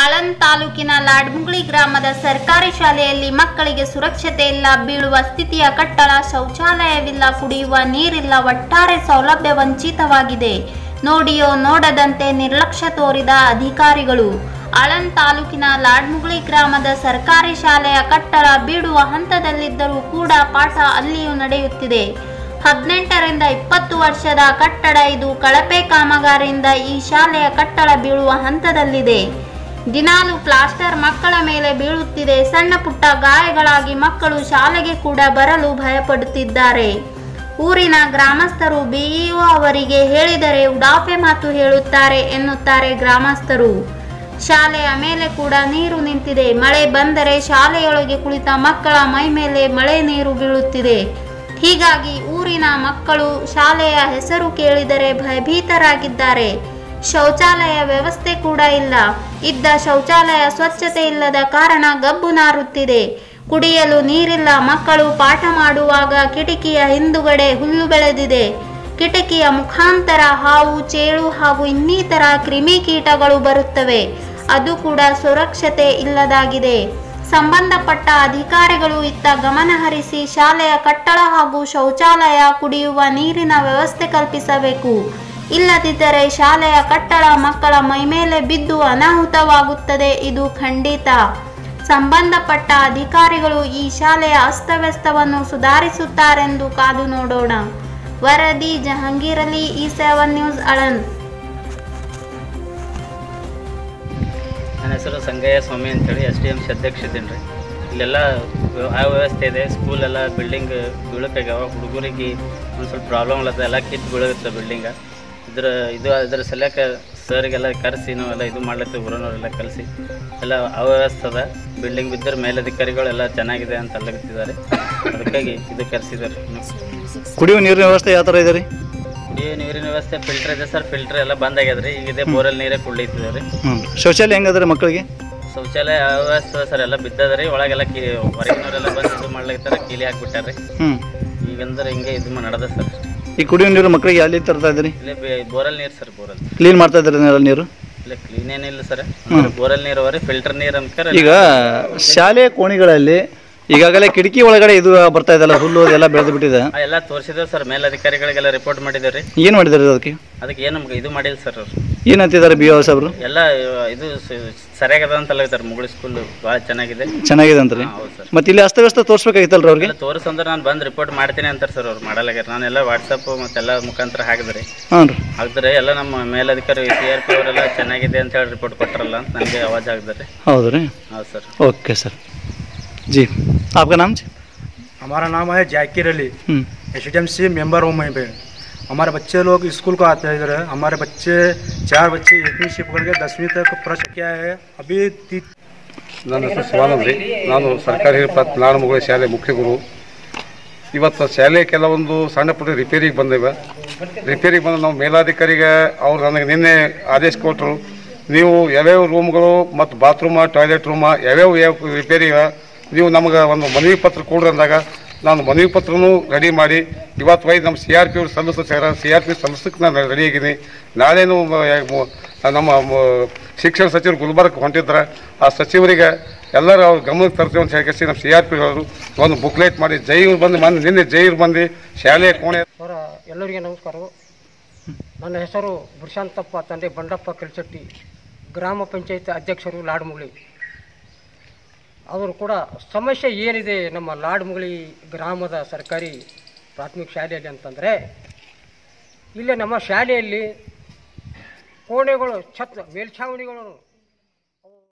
ಆಳಂದ್ ತಾಲೂಕಿನ ಲಾಡ್ಮುಗಳಿ ಗ್ರಾಮದ ಸರ್ಕಾರಿ ಶಾಲೆಯಲ್ಲಿ ಮಕ್ಕಳಿಗೆ ಸುರಕ್ಷತೆ ಇಲ್ಲ, ಬೀಳುವ ಸ್ಥಿತಿಯ ಕಟ್ಟಡ, ಶೌಚಾಲಯವಿಲ್ಲ, ಕುಡಿಯುವ ನೀರಿಲ್ಲ, ಒಟ್ಟಾರೆ ಸೌಲಭ್ಯ ವಂಚಿತವಾಗಿದೆ. ನೋಡಿಯೋ ನೋಡದಂತೆ ನಿರ್ಲಕ್ಷ್ಯ ತೋರಿದ ಅಧಿಕಾರಿಗಳು. ಆಳಂದ್ ತಾಲೂಕಿನ ಲಾಡ್ಮುಗಳಿ ಗ್ರಾಮದ ಸರ್ಕಾರಿ ಶಾಲೆಯ ಕಟ್ಟಡ ಬೀಳುವ ಹಂತದಲ್ಲಿದ್ದರೂ ಕೂಡ ಪಾಠ ಅಲ್ಲಿಯೂ ನಡೆಯುತ್ತಿದೆ. 18 ರಿಂದ 20 ವರ್ಷದ ಕಟ್ಟಡ ಇದು. ಕಳಪೆ ಕಾಮಗಾರಿಯಿಂದ ಈ ಶಾಲೆಯ ಕಟ್ಟಡ ಬೀಳುವ ಹಂತದಲ್ಲಿದೆ. ದಿನಾಲು ಪ್ಲಾಸ್ಟರ್ ಮಕ್ಕಳ ಮೇಲೆ ಬೀಳುತ್ತಿದೆ. ಸಣ್ಣ ಪುಟ್ಟ ಗಾಯಗಳಾಗಿ ಮಕ್ಕಳು ಶಾಲೆಗೆ ಕೂಡ ಬರಲು ಭಯಪಡುತ್ತಿದ್ದಾರೆ. ಊರಿನ ಗ್ರಾಮಸ್ಥರು ಬಿಇಒ ಅವರಿಗೆ ಹೇಳಿದರೆ ಉಡಾಫೆ ಮಾತು ಹೇಳುತ್ತಾರೆ ಎನ್ನುತ್ತಾರೆ ಗ್ರಾಮಸ್ಥರು. ಶಾಲೆಯ ಮೇಲೆ ಕೂಡ ನೀರು ನಿಂತಿದೆ. ಮಳೆ ಬಂದರೆ ಶಾಲೆಯೊಳಗೆ ಕುಳಿತ ಮಕ್ಕಳ ಮೈ ಮೇಲೆ ಮಳೆ ನೀರು ಬೀಳುತ್ತಿದೆ. ಹೀಗಾಗಿ ಊರಿನ ಮಕ್ಕಳು ಶಾಲೆಯ ಹೆಸರು ಕೇಳಿದರೆ ಭಯಭೀತರಾಗಿದ್ದಾರೆ. ಶೌಚಾಲಯ ವ್ಯವಸ್ಥೆ ಕೂಡ ಇಲ್ಲ. ಇದ್ದ ಶೌಚಾಲಯ ಸ್ವಚ್ಛತೆ ಇಲ್ಲದ ಕಾರಣ ಗಬ್ಬು ನಾರುತ್ತಿದೆ. ಕುಡಿಯಲು ನೀರಿಲ್ಲ. ಮಕ್ಕಳು ಪಾಠ ಮಾಡುವಾಗ ಕಿಟಕಿಯ ಹಿಂದುಗಡೆ ಹುಲ್ಲು ಬೆಳೆದಿದೆ. ಕಿಟಕಿಯ ಮುಖಾಂತರ ಹಾವು, ಚೇಳು ಹಾಗೂ ಇನ್ನಿತರ ಕ್ರಿಮಿಕೀಟಗಳು ಬರುತ್ತವೆ. ಅದು ಕೂಡ ಸುರಕ್ಷತೆ ಇಲ್ಲದಾಗಿದೆ. ಸಂಬಂಧಪಟ್ಟ ಅಧಿಕಾರಿಗಳು ಇತ್ತ ಗಮನ ಹರಿಸಿ ಶಾಲೆಯ ಕಟ್ಟಡ ಹಾಗೂ ಶೌಚಾಲಯ, ಕುಡಿಯುವ ನೀರಿನ ವ್ಯವಸ್ಥೆ ಕಲ್ಪಿಸಬೇಕು. ಇಲ್ಲದಿದ್ದರೆ ಶಾಲೆಯ ಕಟ್ಟಡ ಮಕ್ಕಳ ಮೈಮೇಲೆ ಬಿದ್ದು ಅನಾಹುತವಾಗುತ್ತದೆ. ಇದು ಖಂಡಿತ. ಸಂಬಂಧಪಟ್ಟ ಅಧಿಕಾರಿಗಳು ಈ ಶಾಲೆಯ ಅಸ್ತವ್ಯಸ್ತವನ್ನು ಸುಧಾರಿಸುತ್ತಾರೆಂದು ಕಾದು ನೋಡೋಣ. ವರದಿ ಜಹಾಂಗೀರ್ ಅಲಿ, E7 ನ್ಯೂಸ್, ಆಳಂದ್. ನನ್ನ ಹೆಸರು ಸಂಗಯ್ಯ ಸ್ವಾಮಿ ಅಂತೇಳಿ SDMC ಅಧ್ಯಕ್ಷ ಇದ್ದೀನಿ ರೀ. ಇಲ್ಲೆಲ್ಲ ಅವ್ಯವಸ್ಥೆ ಇದೆ. ಸ್ಕೂಲೆಲ್ಲ ಬಿಲ್ಡಿಂಗ್ ಬೀಳಕ್ಕಾಗ್ಯಾವ. ಹುಡುಗರಿಗೆ ಒಂದು ಸ್ವಲ್ಪ ಪ್ರಾಬ್ಲಮ್ ಅಲ್ಲದ, ಎಲ್ಲ ಕಿತ್ತು ಬೀಳುತ್ತೆ ಬಿಲ್ಡಿಂಗ. ಇದರ ಸಲಕ್ಕೆ ಸರ್ಗೆಲ್ಲ ಕರೆಸಿ ನಾವೆಲ್ಲ ಇದು ಮಾಡ್ಲತ್ತೀವಿ. ಊರನವರೆಲ್ಲ ಕಲಿಸಿ ಎಲ್ಲ ಅವ್ಯವಸ್ಥೆ ಅದ. ಬಿಲ್ಡಿಂಗ್ ಬಿದ್ದರೆ ಮೇಲಧಿಕಾರಿಗಳೆಲ್ಲ ಚೆನ್ನಾಗಿದೆ ಅಂತ ಅಲ್ಲಗತ್ತಿದ್ದಾರೆ. ಅದಕ್ಕಾಗಿ ಇದು ಕರೆಸಿದ್ದಾರೆ. ಕುಡಿಯುವ ನೀರಿನ ವ್ಯವಸ್ಥೆ ಯಾವ ಥರ ಇದೆ ರೀ? ಕುಡಿಯೋ ನೀರಿನ ವ್ಯವಸ್ಥೆ ಫಿಲ್ಟರ್ ಇದೆ ಸರ್. ಫಿಲ್ಟರ್ ಎಲ್ಲ ಬಂದ್ ಆಗ್ಯದ ರೀ. ಈಗ ಇದೆ ಬೋರಲ್ಲಿ ನೀರೇ ಕುಡ್ಲಿತ್ತಿದೆ ರೀ. ಶೌಚಾಲಯ ಹೆಂಗದ ರೀ ಮಕ್ಕಳಿಗೆ? ಶೌಚಾಲಯ ಅವ್ಯವಸ್ಥೆ ಸರ್. ಎಲ್ಲ ಬಿದ್ದದ ರೀ. ಒಳಗೆಲ್ಲ ಹೊರಗಿನವರೆಲ್ಲ ಬಂದು ಇದು ಮಾಡ್ಲಿಕ್ತಾರೆ. ಕೀಲಿ ಹಾಕ್ಬಿಟ್ಟಾರೆ. ಈಗಂದ್ರೆ ಹಿಂಗೆ ಇದು ನಡೆದ ಸರ್. ಈ ಕುಡಿಯುವ ನೀರು ಮಕ್ಕಳಿಗೆ ಎಲ್ಲಿ ತರ್ತಾ ಇದ್ರಿ? ಇಲ್ಲೇ ಬೋರಲ್ ನೀರು ಸರ್. ಬೋರಲ್ ಕ್ಲೀನ್ ಮಾಡ್ತಾ ಇದ್ರಿ ನೀರು? ಇಲ್ಲ, ಕ್ಲೀನ್ ಏನಿಲ್ಲ ಸರ್. ಬೋರಲ್ ನೀರು ಅವರಿ, ಫಿಲ್ಟರ್ ನೀರು ಅಂತಾರೆ. ಈಗ ಶಾಲೆಯ ಕೋಣಿಗಳಲ್ಲಿ ಈಗಾಗಲೇ ಕಿಟಕಿ ಒಳಗಡೆ ಇದು ಬರ್ತಾ ಇದೆಲ್ಲ, ಹುಲ್ಲು ಎಲ್ಲ ಬೆಳೆದು ಬಿಟ್ಟಿದೆ. ಎಲ್ಲ ತೋರಿಸಿದೇವೆ ಸರ್. ಮೇಲಧಿಕಾರಿಗಳಿಗೆಲ್ಲ ರಿಪೋರ್ಟ್ ಮಾಡಿದ್ದೇವೆ ರೀ. ಏನು ಮಾಡಿದಾರೆ ಅದಕ್ಕೆ ಏನು ಇದು ಮಾಡಿಲ್ಲ ಸರ್. ಅವ್ರು ಏನಂತಿದ್ದಾರೆ BO ಸಾಹೇಬ್ರು? ಎಲ್ಲ ಇದು ಸರಿಯಾಗದ ಅಂತ ಅಲ್ಲತಾರೆ. ಮುಗುಳಿ ಸ್ಕೂಲ್ ಭಾಳ ಚೆನ್ನಾಗಿದೆ ಅಂತಾರೆ. ಹೌದು ಸರ್. ಮತ್ತೆ ಇಲ್ಲಿ ಅಸ್ತವ್ಯಸ್ತ ತೋರಿಸ್ಬೇಕಾಗಿತ್ತಲ್ರಿ ಅವ್ರಿಗೆ? ತೋರಿಸಂದ್ರೆ ನಾನು ಬಂದು ರಿಪೋರ್ಟ್ ಮಾಡ್ತೀನಿ ಅಂತಾರೆ ಸರ್. ಅವ್ರು ಮಾಡಲಾಗ್ಯಾರ. ನಾನೆಲ್ಲ ವಾಟ್ಸಪ್ ಮತ್ತೆಲ್ಲ ಮುಖಾಂತರ ಹಾಕಿದ್ರಿ. ಹಾಕಿದ್ರೆ ಎಲ್ಲ ನಮ್ಮ ಮೇಲಧಿಕಾರಿ CRP ಅವರೆಲ್ಲ ಚೆನ್ನಾಗಿದೆ ಅಂತ ಹೇಳಿ ರಿಪೋರ್ಟ್ ಕೊಟ್ಟರಲ್ಲ ಅಂತ ನನಗೆ ಆವಾಜ್ ಆಗಿದ್ದಾರೆ. ಹೌದು ರೀ? ಹೌದು सर. ओके सर जी, आपका नाम? हमारा नाम है जाकिर अली। SDMC मेंबर हूँ मैं पे। हमारे बच्चे लोग स्कूल को आते हैं इधर। हमारे बच्चे 4 बच्चे 8वीं से पकड़ के 10वीं तक प्रश्न किया है अभी। ನನ್ನ ಹೆಸರು ಶಿವಾನಂದ ರೀ. ನಾನು ಸರ್ಕಾರಿ ಹಿರಿಯ ಲಾಡ್ಮುಗಳಿ ಶಾಲೆ ಮುಖ್ಯ ಗುರು. ಇವತ್ತು ಶಾಲೆ ಕೆಲವೊಂದು ಸಣ್ಣ ಪುಟ್ಟ ರಿಪೇರಿಗೆ ಬಂದಿವೆ. ರಿಪೇರಿಗೆ ಬಂದು ನಾವು ಮೇಲಾಧಿಕಾರಿಗೆ ಅವ್ರು ನನಗೆ ನಿನ್ನೆ ಆದೇಶ ಕೊಟ್ಟರು, ನೀವು ಯಾವ್ಯಾವ ರೂಮ್ಗಳು ಮತ್ತು ಬಾತ್ರೂಮ, ಟಾಯ್ಲೆಟ್ ರೂಮ ಯಾವ್ಯಾವ ರಿಪೇರಿ ನೀವು ನಮಗೆ ಒಂದು ಮನವಿ ಪತ್ರ ಕೊಡ್ರಿ ಅಂದಾಗ ನಾನು ಮನವಿ ಪತ್ರನೂ ರೆಡಿ ಮಾಡಿ ಇವತ್ತು ವೈದು ನಮ್ಮ CRP ಅವ್ರು ಸಲ್ಲಿಸ್ತಾರೆ. CRP ಸಲ್ಲಿಸಕ್ಕೆ ನಾನು ರೆಡಿ ಆಗಿದ್ದೀನಿ. ನಾಳೆನೂ ನಮ್ಮ ಶಿಕ್ಷಣ ಸಚಿವರು ಗುಲ್ಬರ್ಗಕ್ಕೆ ಹೊಂಟಿದ್ದಾರೆ. ಆ ಸಚಿವರಿಗೆ ಎಲ್ಲರೂ ಅವ್ರ ಗಮನಕ್ಕೆ ತರ್ತೀವಿ ಅಂತ ಹೇಳಿ ನಮ್ಮ CRP ಅವರು ಒಂದು ಬುಕ್ಲೆಟ್ ಮಾಡಿ ಜೈರು ಬಂದು ನಿನ್ನೆ ಜೈರು ಬಂದು ಶಾಲೆಯ ಕೋಣೆ. ಎಲ್ಲರಿಗೆ ನಮಸ್ಕಾರ. ನನ್ನ ಹೆಸರು ಬುರ್ಶಾಂತಪ್ಪ, ತಂದೆ ಬಂಡಪ್ಪ ಕಲ್ಚಟ್ಟಿ, ಗ್ರಾಮ ಪಂಚಾಯತ್ ಅಧ್ಯಕ್ಷರು ಲಾಡ್ಮುಗಳಿ. ಅವರು ಕೂಡ ಸಮಸ್ಯೆ ಏನಿದೆ ನಮ್ಮ ಲಾಡ್ಮುಗಳಿ ಗ್ರಾಮದ ಸರ್ಕಾರಿ ಪ್ರಾಥಮಿಕ ಶಾಲೆಯಲ್ಲಿ ಅಂತಂದರೆ, ಇಲ್ಲಿ ನಮ್ಮ ಶಾಲೆಯಲ್ಲಿ ಕೋಣೆಗಳು ಮೇಲ್ಛಾವಣಿಗಳು